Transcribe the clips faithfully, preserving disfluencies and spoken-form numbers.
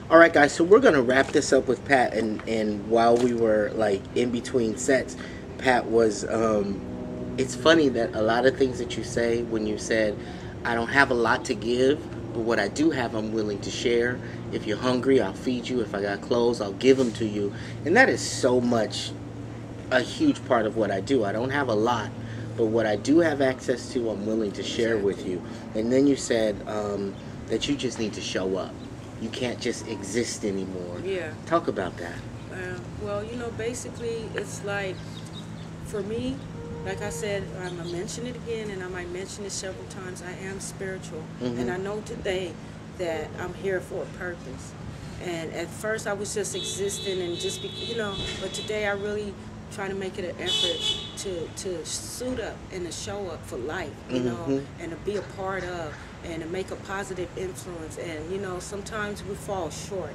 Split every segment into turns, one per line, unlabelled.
All right, guys. So we're gonna wrap this up with Pat, and and while we were like in between sets, Pat was. Um, it's funny that a lot of things that you say when you said, "I don't have a lot to give, but what I do have, I'm willing to share. If you're hungry, I'll feed you. If I got clothes, I'll give them to you." And that is so much a huge part of what I do. I don't have a lot, but what I do have access to, I'm willing to share with you. And then you said um, that you just need to show up. You can't just exist anymore.
Yeah.
Talk about that.
Uh, well, you know, basically, it's like, for me, like I said, I'm going to mention it again, and I might mention it several times, I am spiritual. Mm-hmm. And I know today that I'm here for a purpose. And at first, I was just existing and just, be, you know, but today I really try to make it an effort to, to suit up and to show up for life, you mm-hmm. know, and to be a part of, and to make a positive influence. And, you know, sometimes we fall short,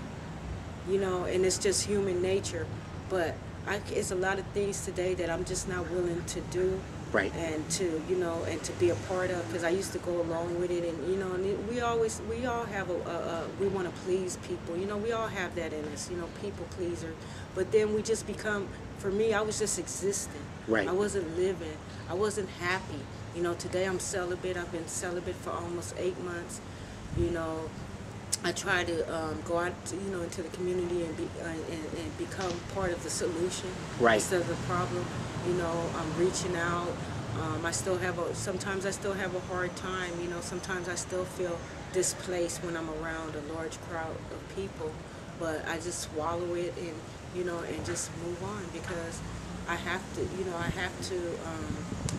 you know, and it's just human nature. But I, it's a lot of things today that I'm just not willing to do.
Right.
And to, you know, and to be a part of, because I used to go along with it. And, you know, and we always, we all have a, a, a we want to please people. You know, we all have that in us, you know, people pleaser. But then we just become, for me, I was just existing.
Right.
I wasn't living. I wasn't happy. You know, today I'm celibate. I've been celibate for almost eight months. You know, I try to um, go out, to, you know, into the community and be uh, and, and become part of the solution
right.
instead of the problem. You know, I'm reaching out. Um, I still have a. Sometimes I still have a hard time. You know, sometimes I still feel displaced when I'm around a large crowd of people. But I just swallow it and, you know, and just move on, because I have to. You know, I have to. Um,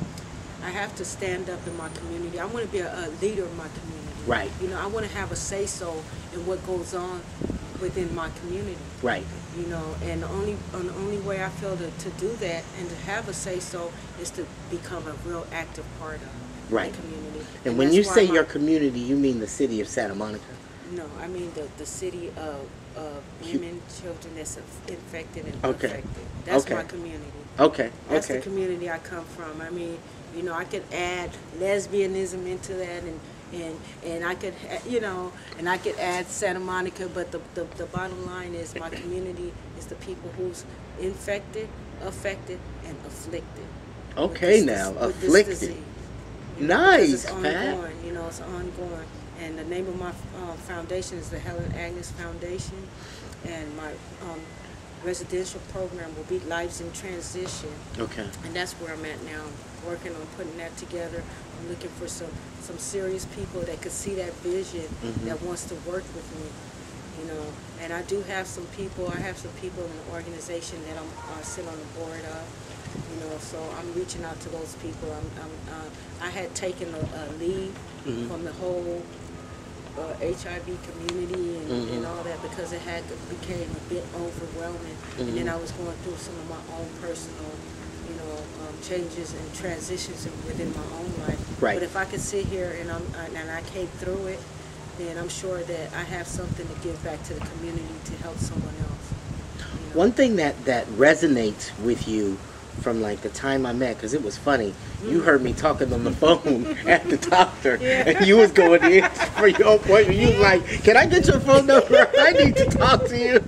I have to stand up in my community. I want to be a, a leader in my community.
Right.
You know, I want to have a say-so in what goes on within my community.
Right.
You know, and the only, and the only way I feel to, to do that and to have a say-so is to become a real active part of
right.
the community.
And,
and
when you say your community, you mean the city of Santa Monica?
No, I mean the, the city of, of women, children that's infected and
okay.
affected. That's
okay.
my community.
Okay.
That's
okay.
the community I come from. I mean, you know, I could add lesbianism into that, and and and I could, you know, and I could add Santa Monica, but the, the, the bottom line is my community is the people who's infected, affected, and afflicted.
Okay,
this,
now,
this,
afflicted.
You know,
nice,
it's ongoing,
Pat.
you know, it's ongoing. And the name of my uh, foundation is the Helen Agnes Foundation, and my um, residential program will be Lives in Transition.
Okay.
And that's where I'm at now. I'm working on putting that together. I'm looking for some, some serious people that could see that vision, mm-hmm. that wants to work with me, you know. And I do have some people, I have some people in the organization that I'm uh, sit on the board of, you know, so I'm reaching out to those people. I'm, I'm, uh, I had taken a, a leave mm-hmm. from the whole Uh, H I V community and, mm-hmm. and all that, because it had became a bit overwhelming, mm-hmm. and then I was going through some of my own personal, you know, um, changes and transitions within my own life.
Right.
But if I could sit here and I'm and I came through it, then I'm sure that I have something to give back to the community to help someone else. You know?
One thing that that resonates with you from like the time I met, because it was funny, you heard me talking on the phone at the doctor,
yeah.
and you was going in for your appointment. You was like, "Can I get your phone number? I need to talk to you."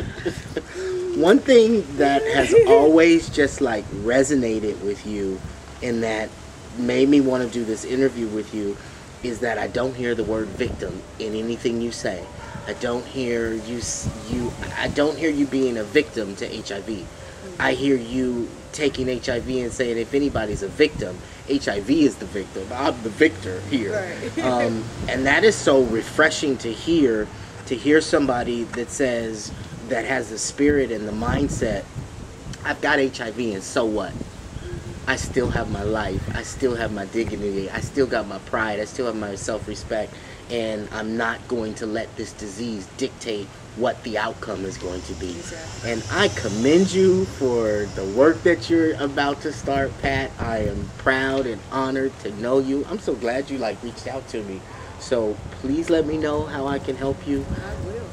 One thing that has always just like resonated with you, and that made me want to do this interview with you, is that I don't hear the word victim in anything you say. I don't hear you. You. I don't hear you being a victim to H I V. I hear you taking H I V and saying, if anybody's a victim, H I V is the victim. I'm the victor here.
Right.
um, and that is so refreshing to hear, to hear somebody that says, that has the spirit and the mindset, I've got H I V and so what? I still have my life. I still have my dignity. I still got my pride. I still have my self-respect. And I'm not going to let this disease dictate what the outcome is going to be. Exactly. And I commend you for the work that you're about to start, Pat. I am proud and honored to know you. I'm so glad you like reached out to me. So please let me know how I can help you.
I will.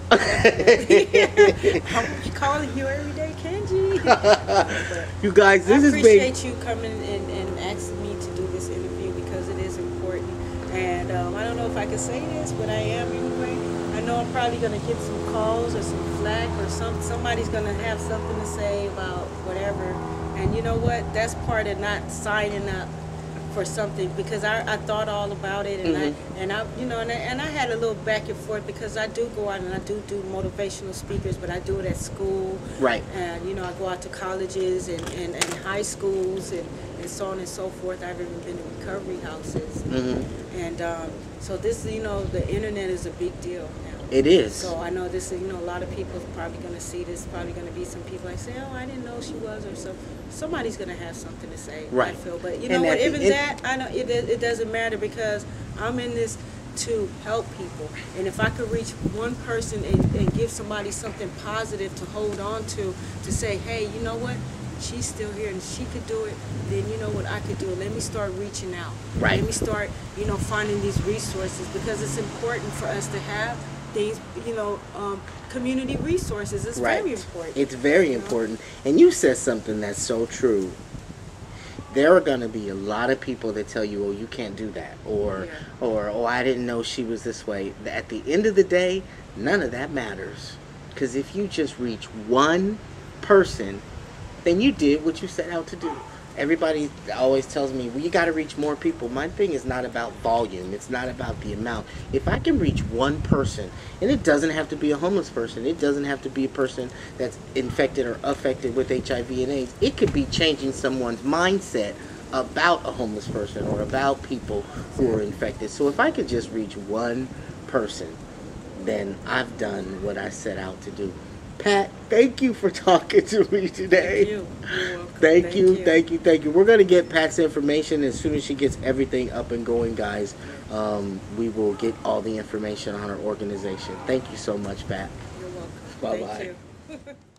I'm calling you every day, Kengi.
You guys, this is big.
I appreciate you coming and, and asking me to do this interview, because it is important. And um, I don't know if I can say this, but I am anyway. I know I'm probably gonna get some calls or some flack or some somebody's gonna have something to say about whatever. And you know what? That's part of not signing up for something, because I, I thought all about it, and
Mm-hmm.
I and I you know and I, and I had a little back and forth, because I do go out and I do do motivational speakers, but I do it at school,
Right.
and you know I go out to colleges and, and, and high schools and, and so on and so forth. I've even been in recovery houses,
Mm-hmm.
and um, so this you know the internet is a big deal now.
It is.
So I know this is, you know, a lot of people are probably going to see this. Probably going to be some people like say, "Oh, I didn't know she was," or so. Somebody's going to have something to say.
Right.
I feel, but you
And
know what?
at the
Even
end-
that, I know it. It doesn't matter, because I'm in this to help people, and if I could reach one person and, and give somebody something positive to hold on to, to say, "Hey, you know what? She's still here and she could do it," then you know what I could do. Let me start reaching out.
Right.
Let me start, you know, finding these resources, because it's important for us to have these, you know, um, community resources. It's
Right.
very important.
It's very
you know?
important. And you said something that's so true. There are going to be a lot of people that tell you, "Oh, you can't do that," or,
Yeah.
or, "Oh, I didn't know she was this way." At the end of the day, none of that matters. Because if you just reach one person, then you did what you set out to do. Everybody always tells me, "Well, you got to reach more people." My thing is not about volume. It's not about the amount. If I can reach one person, and it doesn't have to be a homeless person. It doesn't have to be a person that's infected or affected with H I V and AIDS. It could be changing someone's mindset about a homeless person or about people who are infected. So if I could just reach one person, then I've done what I set out to do. Pat, thank you for talking to me today.
Thank you. You're welcome.
Thank you, thank you, thank you. We're going to get Pat's information as soon as she gets everything up and going, guys. Um, we will get all the information on her organization. Thank you so much, Pat.
You're welcome.
Bye-bye.
Thank you.